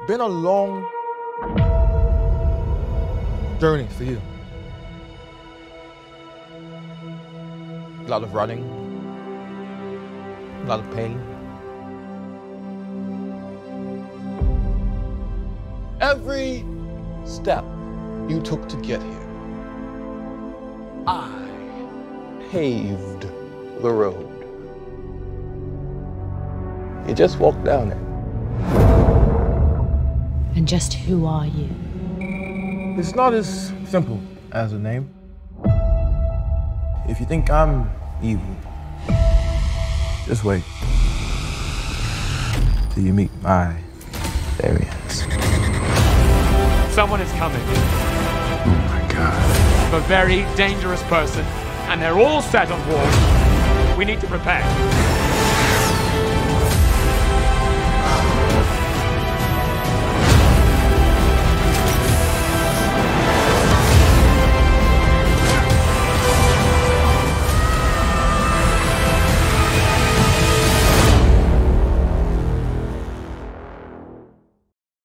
been a long journey for you. A lot of running, a lot of pain. Every step you took to get here, I paved the road. You just walked down it. And just who are you? It's not as simple as a name. If you think I'm evil, just wait till you meet my variants. Someone is coming. Oh my God. A very dangerous person, and they're all set on war. We need to prepare.